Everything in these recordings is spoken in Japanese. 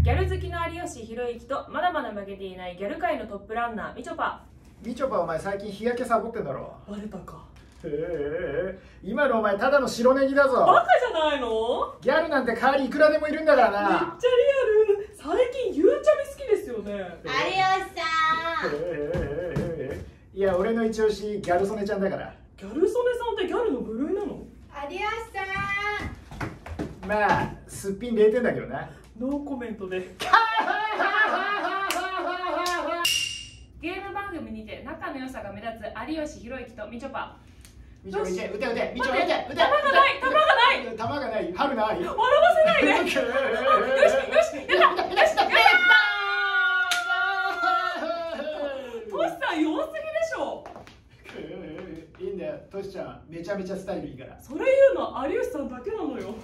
ギャル好きの有吉弘行とまだまだ負けていないギャル界のトップランナーみちょぱ。 みちょぱ、お前最近日焼けサボってんだろ。 バレたか。 今のお前ただの白ネギだぞ。 バカじゃないの？ ギャルなんて代わりいくらでもいるんだからな。 めっちゃリアル。最近ゆうちゃみ好きですよね。 有吉さん。 いや、俺の一押しギャル曽根ちゃんだから。 ギャル曽根さんってギャルの部類なの？ 有吉さん。 まあすっぴん0点だけどな。 ノーコメントで。ゲーム番組にて仲の良さが目立つ有吉弘行とみちょぱ。 みちょぱ、撃て撃てみちょぱ、撃て撃て。 弾がない弾がない弾がない。春ない。 笑わせないで。よしよしやったよしやった。トシさん弱すぎでしょ。 いいんだよ、トシちゃんめちゃめちゃスタイルいいから。 それ言うの有吉さんだけなのよ。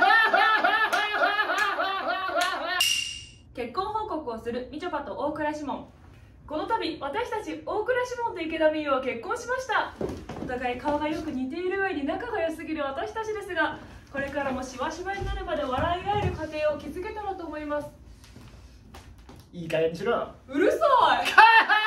結婚報告をするみちょぱと大倉士門。この度私たち大倉士門と池田美優は結婚しました。お互い顔がよく似ている上に仲が良すぎる私たちですが、これからもしわしわになるまで笑い合える家庭を築けたらと思います。 いい加減にしろ。 うるさい。